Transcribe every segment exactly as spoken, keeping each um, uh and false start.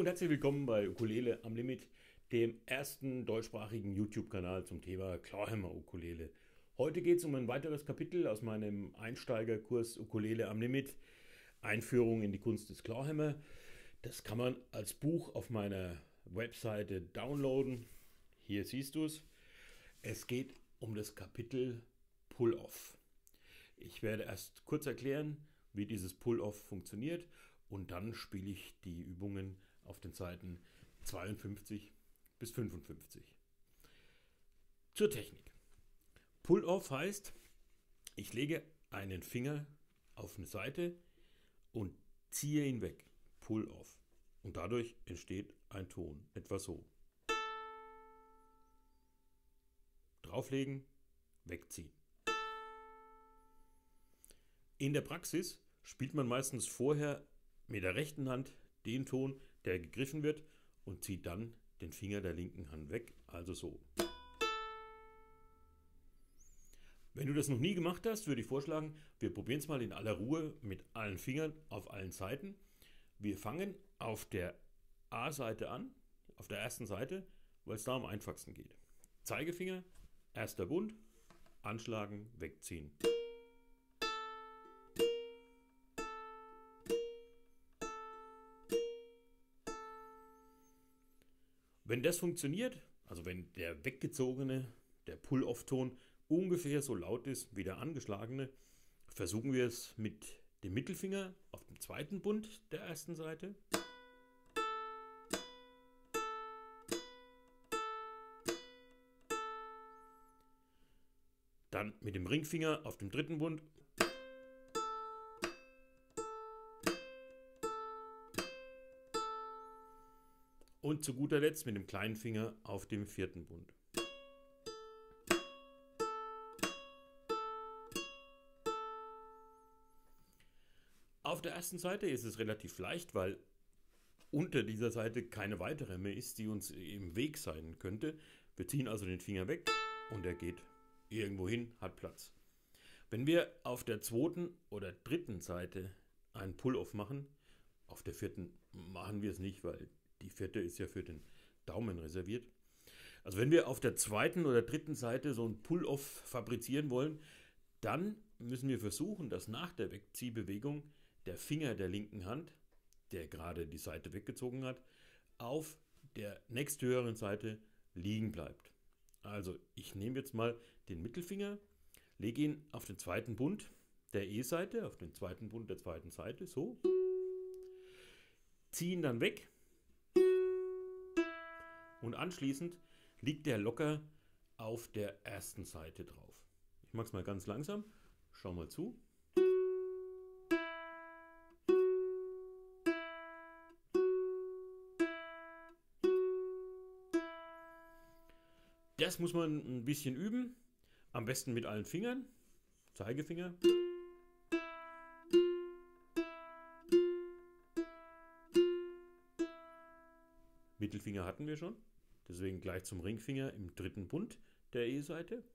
und herzlich willkommen bei Ukulele am Limit, dem ersten deutschsprachigen YouTube-Kanal zum Thema Clawhammer-Ukulele. Heute geht es um ein weiteres Kapitel aus meinem Einsteigerkurs Ukulele am Limit, Einführung in die Kunst des Clawhammer. Das kann man als Buch auf meiner Webseite downloaden. Hier siehst du es. Es geht um das Kapitel Pull-Off. Ich werde erst kurz erklären, wie dieses Pull-Off funktioniert, und dann spiele ich die Übungen auf den Seiten zweiundfünfzig bis fünfundfünfzig. Zur Technik. Pull-Off heißt, ich lege einen Finger auf eine Seite und ziehe ihn weg. Pull-Off. Und dadurch entsteht ein Ton. Etwa so. Drauflegen, wegziehen. In der Praxis spielt man meistens vorher mit der rechten Hand den Ton, der gegriffen wird, und zieht dann den Finger der linken Hand weg, also so. Wenn du das noch nie gemacht hast, würde ich vorschlagen, wir probieren es mal in aller Ruhe mit allen Fingern auf allen Seiten. Wir fangen auf der A-Seite an, auf der ersten Seite, weil es da am einfachsten geht. Zeigefinger, erster Bund, anschlagen, wegziehen. Wenn das funktioniert, also wenn der weggezogene, der Pull-Off-Ton ungefähr so laut ist wie der angeschlagene, versuchen wir es mit dem Mittelfinger auf dem zweiten Bund der ersten Seite. Dann mit dem Ringfinger auf dem dritten Bund. Und zu guter Letzt mit dem kleinen Finger auf dem vierten Bund. Auf der ersten Seite ist es relativ leicht, weil unter dieser Seite keine weitere mehr ist, die uns im Weg sein könnte. Wir ziehen also den Finger weg und er geht irgendwo hin, hat Platz. Wenn wir auf der zweiten oder dritten Seite einen Pull-Off machen, auf der vierten machen wir es nicht, weil die vierte ist ja für den Daumen reserviert. Also wenn wir auf der zweiten oder dritten Seite so ein Pull-Off fabrizieren wollen, dann müssen wir versuchen, dass nach der Wegziehbewegung der Finger der linken Hand, der gerade die Seite weggezogen hat, auf der nächsthöheren Seite liegen bleibt. Also ich nehme jetzt mal den Mittelfinger, lege ihn auf den zweiten Bund der E-Seite, auf den zweiten Bund der zweiten Seite, so, ziehe ihn dann weg. Und anschließend liegt der locker auf der ersten Seite drauf. Ich mache es mal ganz langsam. Schau mal zu. Das muss man ein bisschen üben. Am besten mit allen Fingern. Zeigefinger. Mittelfinger hatten wir schon. Deswegen gleich zum Ringfinger im dritten Bund der E-Seite.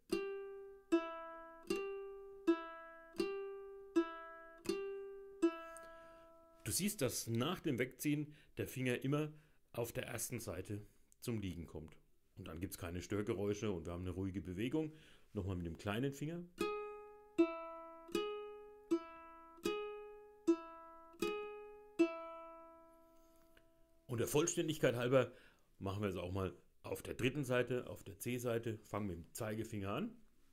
Du siehst, dass nach dem Wegziehen der Finger immer auf der ersten Seite zum Liegen kommt. Und dann gibt es keine Störgeräusche und wir haben eine ruhige Bewegung. Nochmal mit dem kleinen Finger. Und der Vollständigkeit halber machen wir es auch mal auf der dritten Seite, auf der C-Seite. Fangen wir mit dem Zeigefinger an.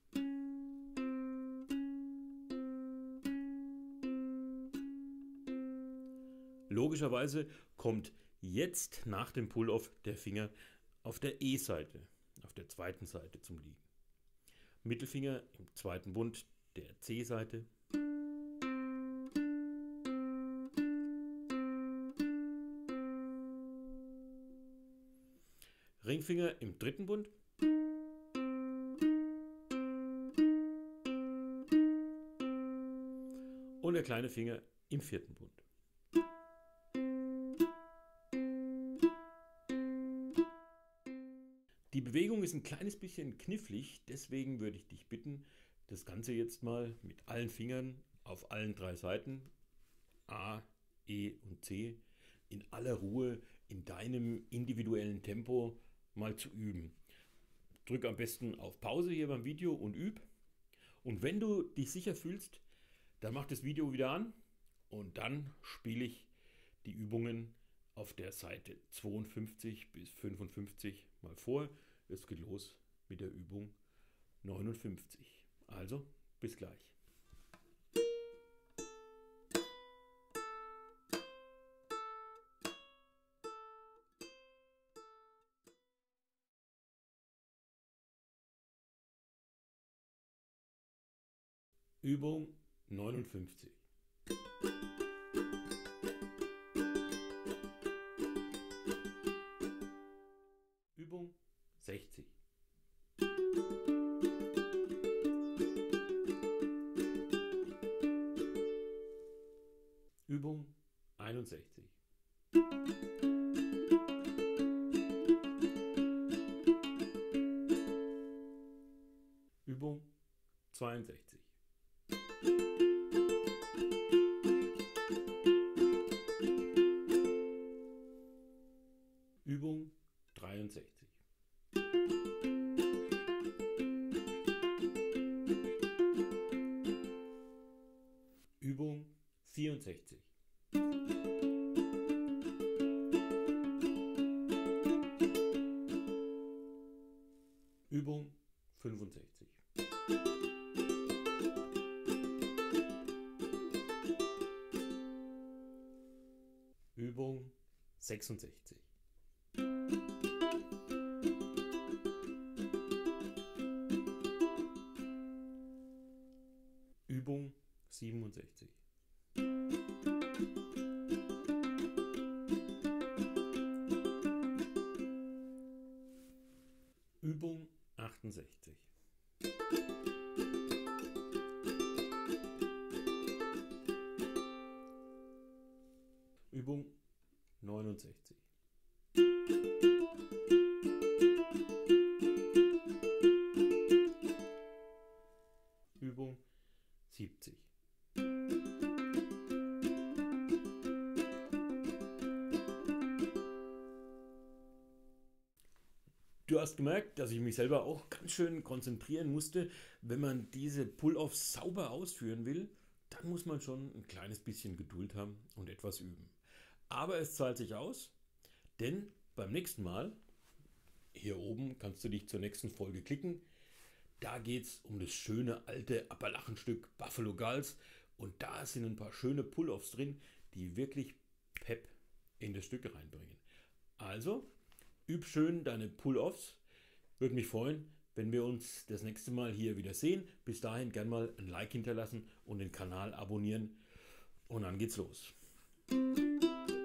Logischerweise kommt jetzt nach dem Pull-Off der Finger auf der E-Seite, auf der zweiten Seite zum Liegen. Mittelfinger im zweiten Bund der C-Seite. Ringfinger im dritten Bund. Und der kleine Finger im vierten Bund. Die Bewegung ist ein kleines bisschen knifflig, deswegen würde ich dich bitten, das Ganze jetzt mal mit allen Fingern auf allen drei Seiten, A, E und C, in aller Ruhe in deinem individuellen Tempo mal zu üben. Drück am besten auf Pause hier beim Video und üb. Und wenn du dich sicher fühlst, dann mach das Video wieder an und dann spiele ich die Übungen auf der Seite zweiundfünfzig bis fünfundfünfzig mal vor. Es geht los mit der Übung neunundfünfzig. Also, bis gleich. Übung neunundfünfzig. Übung sechzig. Übung einundsechzig. Übung zweiundsechzig. Übung dreiundsechzig. Übung vierundsechzig. Übung fünfundsechzig. Übung sechsundsechzig. Übung siebenundsechzig. Übung achtundsechzig. Übung neunundsechzig. Übung siebzig. Du hast gemerkt, dass ich mich selber auch ganz schön konzentrieren musste. Wenn man diese Pull-Offs sauber ausführen will, dann muss man schon ein kleines bisschen Geduld haben und etwas üben. Aber es zahlt sich aus, denn beim nächsten Mal, hier oben kannst du dich zur nächsten Folge klicken, da geht es um das schöne alte Appalachenstück Buffalo Gulls und da sind ein paar schöne Pull-Offs drin, die wirklich Pep in das Stück reinbringen. Also, üb schön deine Pull-Offs. Würde mich freuen, wenn wir uns das nächste Mal hier wieder sehen. Bis dahin gern mal ein Like hinterlassen und den Kanal abonnieren. Und dann geht's los.